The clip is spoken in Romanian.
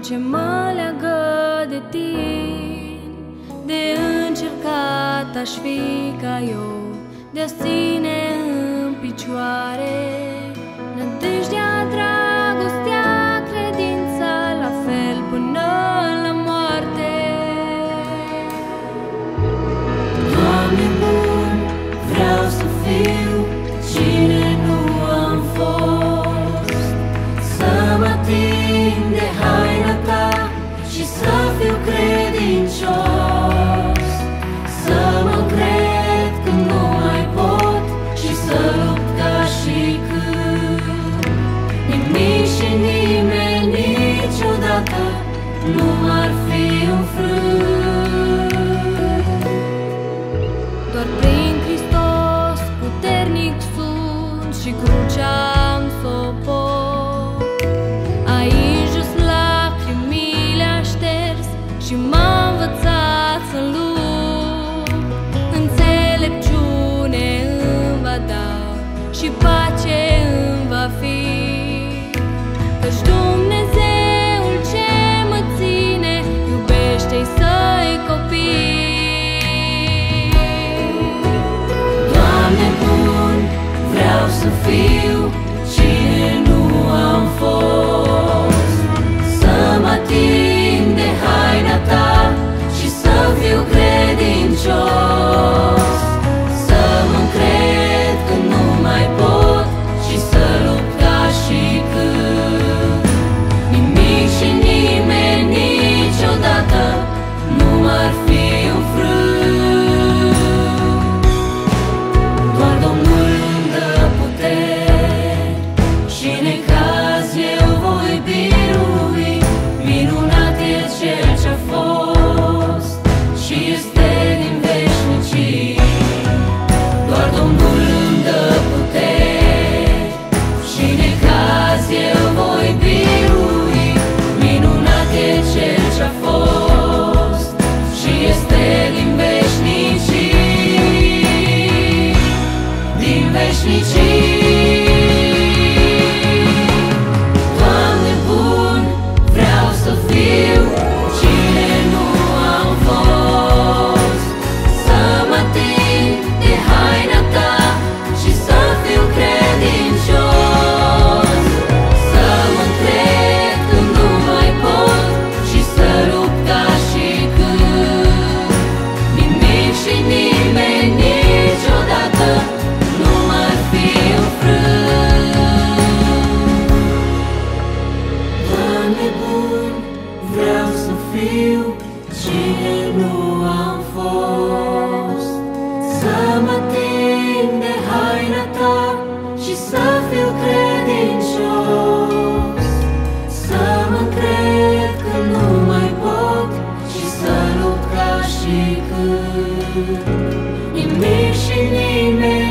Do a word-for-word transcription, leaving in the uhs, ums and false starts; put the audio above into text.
ce mă leagă de tine, de încercat aș fi ca eu, de-a ține în picioare nădejdea, dragostea, credința, la fel până la moarte. Doamne bun, vreau să fiu cine nu am fost, să mă ating de haina ta și să fiu credincios, să mă cred când nu mai pot și să lupt ca și când nimic și nimeni niciodată nu ar fi înfrânt. Doar prin Hristos puternic sunt și crucea-am s-o pot. Aici jos lacrimile a șters și m-a învățat să lupt. Înțelepciune îmi va da și pace îmi va fi, căci Dumnezeul ce mă ține iubește-i săi copii. Doamne bun, vreau să fiu cine nu am fost, să mă ating de haina ta și să fiu credincios, să mă cred când nu mai pot și să lupt ca și când nimic și nimeni niciodată nu m-ar fi înfrânt. Doar Domnul îmi dă puteri și în necaz eu voi birui. Minunat e Cel ce-a fost și este din veșnicii. Doar Domnul îmi dă puteri și în necaz eu voi birui. Minunat e Cel ce-a fost și este din veșnicii, din veșnicii. Doamne bun, vreau să fiu cine nu am fost, să mă ating de haina ta și să fiu credincios, să mă cred când nu mai pot și să lupt ca și când nimic și nimeni niciodată nu m-ar fi înfrânt. Doamne bun, vreau să fiu cine nu am fost, să mă ating de haina ta și să fiu credincios, să mă cred că nu mai pot și să lupt ca și când nimic și nimeni